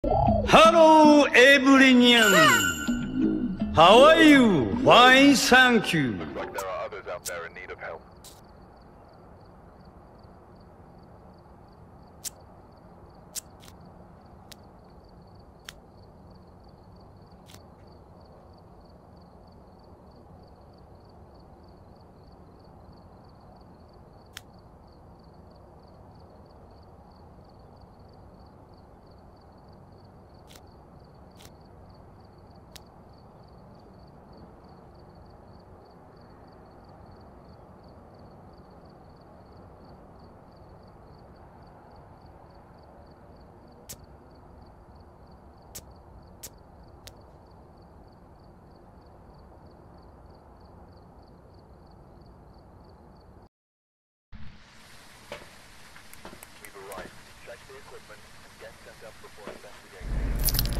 Hello, everyone. How are you? Fine, thank you. Looks like there are others out there in need of help. We've arrived. Check the equipment and get set up before investigating.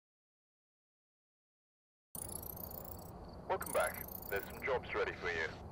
Welcome back. There's some jobs ready for you.